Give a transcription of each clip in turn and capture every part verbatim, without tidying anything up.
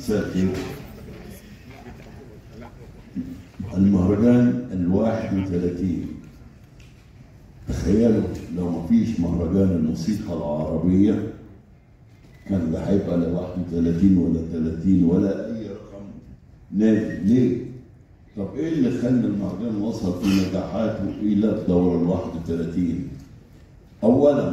مساء الخير. المهرجان الواحد وثلاثين، تخيلوا لو ما فيش مهرجان الموسيقى العربية كان لا هيبقى لا واحد وثلاثين ولا ثلاثين ولا أي رقم نادي. ليه؟ طب إيه اللي خلى المهرجان وصل في نجاحاته إلى الدورة الواحد وثلاثين؟ أولاً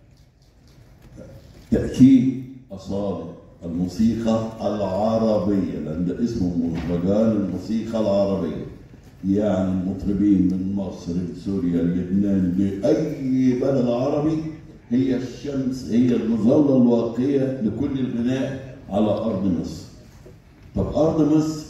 تأكيد أصالة الموسيقى العربية، لأن ده اسمه مهرجان الموسيقى العربية، يعني المطربين من مصر لسوريا لبنان لأي بلد عربي هي الشمس، هي المظلة الواقية لكل الغناء على أرض مصر. طب أرض مصر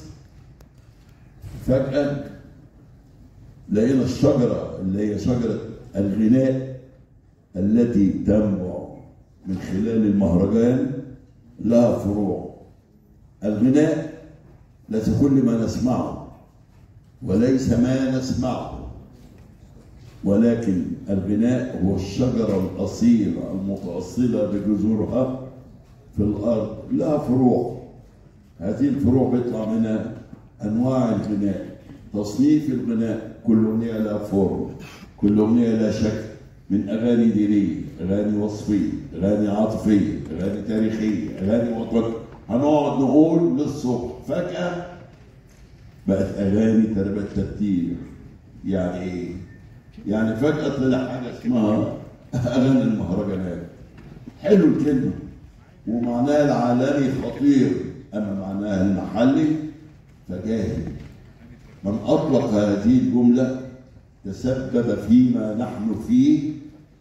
فجأة لقينا الشجرة اللي هي شجرة الغناء التي تنبع من خلال المهرجان لها فروع. الغناء ليس كل ما نسمعه وليس ما نسمعه، ولكن الغناء هو الشجرة الأصيلة المتأصلة بجذورها في الأرض، لها فروع. هذه الفروع بيطلع منها أنواع الغناء، تصنيف الغناء، كل أغنية لها فورم، كل أغنية لها شكل، من أغاني دينية، أغاني وصفية، أغاني عاطفية، أغاني تاريخية، أغاني وطنية، هنقعد نقول للصبح. فجأة بقت أغاني تربية ترتيب. يعني إيه؟ يعني فجأة طلع حاجة اسمها أغاني المهرجانات. حلو الكلمة ومعناها العالمي خطير، أما معناها المحلي فجاهل. من أطلق هذه الجملة تسبب فيما نحن فيه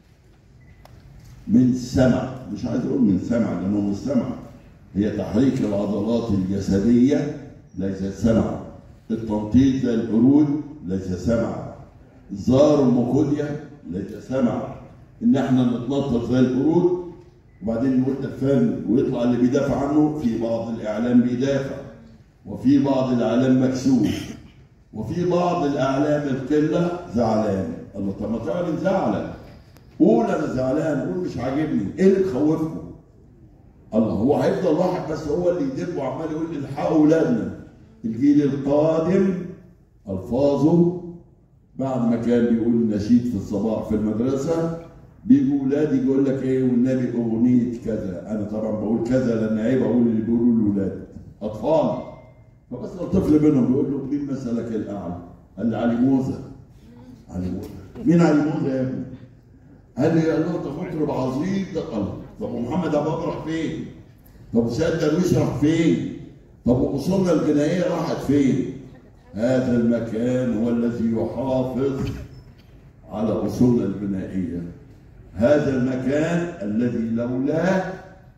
من سمع، مش عايز اقول من سمع لانه مش سمع، هي تحريك العضلات الجسديه ليس سمع، التنطيط زي القرود ليس سمع، الزار والمكوديا ليس سمع، ان احنا نتنطط زي القرود وبعدين نقول ده فن ويطلع اللي بيدافع عنه. في بعض الاعلام بيدافع، وفي بعض الاعلام مكسوف، وفي بعض الاعلام القله زعلان. الله، طب ما تعلن زعلك، قول انا زعلان، قول مش عاجبني، ايه اللي تخوفكم؟ الله، هو هيفضل واحد بس هو اللي يدب وعمال يقول الحقوا اولادنا. الجيل القادم الفاظه بعد ما كان بيقول نشيد في الصباح في المدرسه، بيجوا ولادي يقول لك ايه والنبي اغنيه كذا. انا طبعا بقول كذا لان عيب اقول اللي بيقولوا الاولاد اطفال. فبس الطفل منهم بيقول له مين مثلك الاعلى؟ قال لي علي موزه. علي موزه؟ مين علي موزه يا ابني؟ قال لي يا الله ده مطرب عظيم ده. قال طب ومحمد ابو بكر راح فين؟ طب سيد درويش راح فين؟ طب واصولنا الغنائيه راحت فين؟ هذا المكان هو الذي يحافظ على اصولنا الغنائيه. هذا المكان الذي لولاه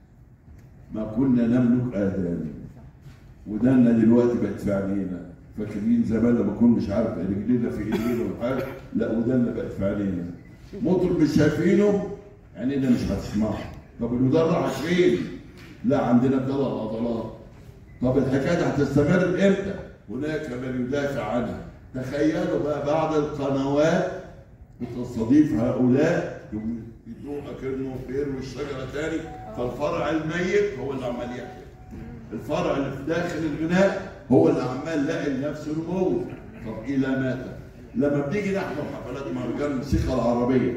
ما كنا نملك اذان. ودانا دلوقتي بقت في عينينا. فاكرين زمان لما كنا مش عارف رجلينا في ايدينا وحاجه؟ لا، ودانا بقت في عينينا. مطرب مش شايفينه عينينا مش هتسمعه. طب الودان راحت فين؟ لا، عندنا ابتدى العضلات. طب الحكايه دي هتستمر امتى؟ هناك من يدافع عنها. تخيلوا بقى بعد القنوات بتستضيف هؤلاء يدوه اكنه بيروي الشجره تاني، فالفرع الميت هو اللي عمال يحيى. الفرع اللي في داخل الغناء هو اللي عمال لاقي لنفسه الموت. طب الى متى؟ لما بنيجي نحضر حفلات مهرجان الموسيقى العربيه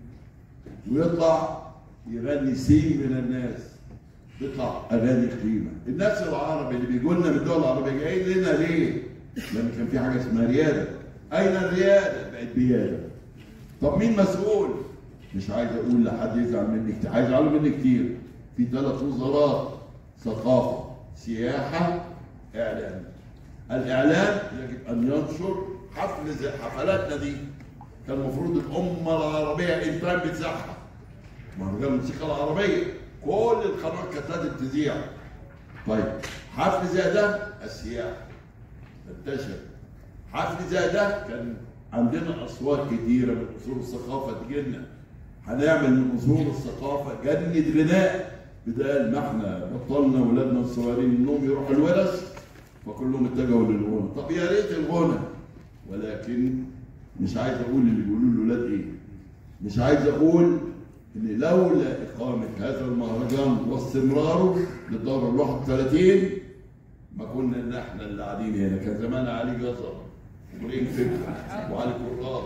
ويطلع يغني سين من الناس، بيطلع اغاني قديمه. الناس العربي اللي بيجوا لنا من الدول العربيه جايين لنا ليه؟ لان كان في حاجه اسمها رياده. اين الرياده؟ بقت بياده. طب مين مسؤول؟ مش عايز اقول لحد يزعل مني كتير، هيزعلوا مني كتير. في ثلاث وزارات: ثقافه، سياحه، اعلام. الاعلام يجب ان ينشر حفل زي حفلاتنا دي. كان المفروض الامه العربيه انتاج بتزحها مهرجان الموسيقى العربيه، كل القنوات كانت لازم تذيع. طيب حفل زي ده السياحه تنتشر. حفل زي ده كان عندنا اصوات كتيره من اصول الثقافه تجي لنا. هنعمل من اصول الثقافه جنة غناء، بدل ما احنا بطلنا ولادنا الصغيرين انهم يروحوا الورش فكلهم اتجهوا للغنى. طب يا ريت الغنى، ولكن مش عايز اقول اللي بيقولوا الاولاد ايه. مش عايز اقول ان لولا اقامه هذا المهرجان واستمراره للدوره الواحد وثلاثين ما كنا ان احنا اللي قاعدين هنا، كان زمان علي جزر وابراهيم فكري وعلي كرات.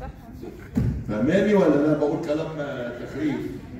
فاهماني ولا انا بقول كلام تخريف؟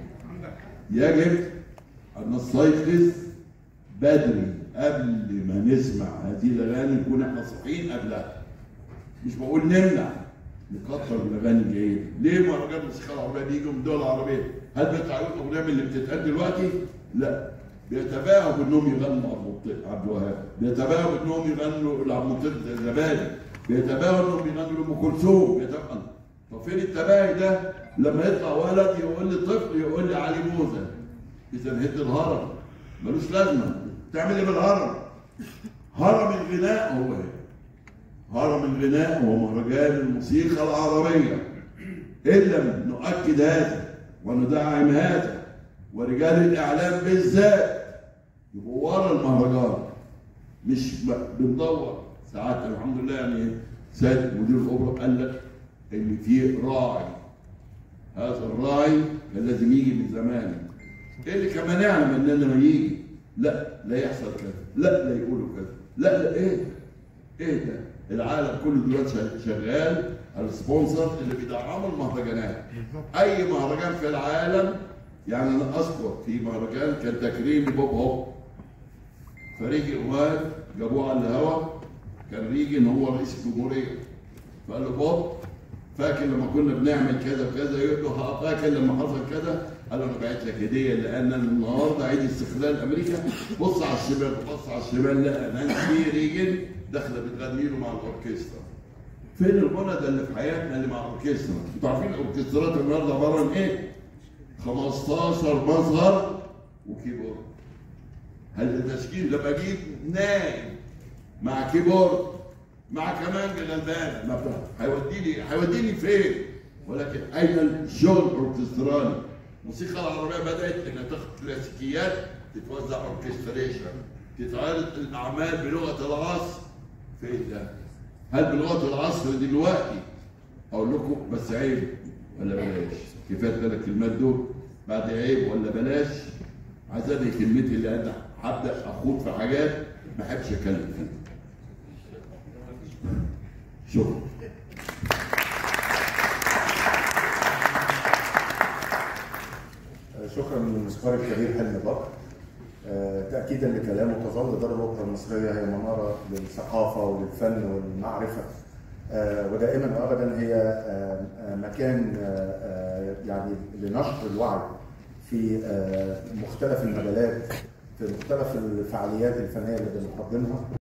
يجب ان نستيقظ بدري قبل ما نسمع هذه الاغاني، نكون احنا صاحيين قبلها. مش بقول نمنع، نكتر من الاغاني الجيده. ليه مهرجان الموسيقى العربيه بيجوا من الدول العربيه؟ هل بيطلع يقول اغنيه من اللي بتتقال دلوقتي؟ لا، بيتباهوا بانهم يغنوا عبد الوهاب، بيتباهوا بانهم يغنوا لعبد المطيب الزبادي، بيتباهوا انهم يغنوا لام كلثوم، بيتباهوا. طب فين التباهي ده؟ لما يطلع ولد يقول لي طفل يقول لي علي موزه، اذا هد الهرم ملوش لازمه. تعمل ايه بالهرم؟ هرم الغناء هو ايه؟ هرم الغناء هو مهرجان الموسيقى العربيه. ان لم نؤكد هذا وندعم هذا، ورجال الاعلام بالذات يبقوا ورا المهرجان، مش بندور. ساعات الحمد لله يعني سيد مدير الاوبرا قال لك ان في راعي، هذا الراعي كان لازم يجي من زمان. ايه اللي كان مانعنا من اننا ما يجي؟ لا لا يحصل كذا، لا لا يقولوا كذا، لا لا ايه؟ ايه ده؟ العالم كله دلوقتي شغال على السبونسر اللي بيدعموا المهرجانات. اي مهرجان في العالم، يعني انا اذكر في مهرجان كان تكريم لبوب هوب، فريق الواد جابوه على الهوا، كان ريجن هو رئيس الجمهوريه، فقال له بوب فاكر لما كنا بنعمل كذا وكذا؟ يقول له فاكر لما حصل كذا؟ قال له انا بعت لك هديه لان النهارده عيد استقلال امريكا. بص على الشمال، بص على الشمال لقى نانسي ريجن داخله بتغني له مع الاوركسترا. فين الغنى ده اللي في حياتنا اللي مع الاوركسترا؟ انتوا عارفين الاوركسترات النهارده عباره عن ايه؟ خمستاشر مظهر وكيبورد. هل التشكيل لما اجيب نايم مع كيبورد مع كمانجة غلبان ما هيوديني هيوديني فين؟ ولكن اين الشغل الاوركسترالي؟ الموسيقى العربيه بدات انها تاخد كلاسيكيات تتوزع اوركستريشن، تتعرض الاعمال بلغه العصر. فين ده؟ هل بلغه العصر دلوقتي؟ اقول لكم بس عيب ولا بلاش؟ كفايه ثلاث كلمات دول بعد عيب ولا بلاش؟ عايزاني كلمتي اللي انا هبدا اخوض في حاجات ما احبش اتكلم فيها. شكرا. شكرا للموسيقار الكبير حلمي بكر. تاكيدا لكلامه، تظل دار الاوبرا المصريه هي مناره للثقافه وللفن والمعرفه، ودائما وابدا هي مكان يعني لنشر الوعي في مختلف المجالات، في مختلف الفعاليات الفنيه اللي بنقدمها.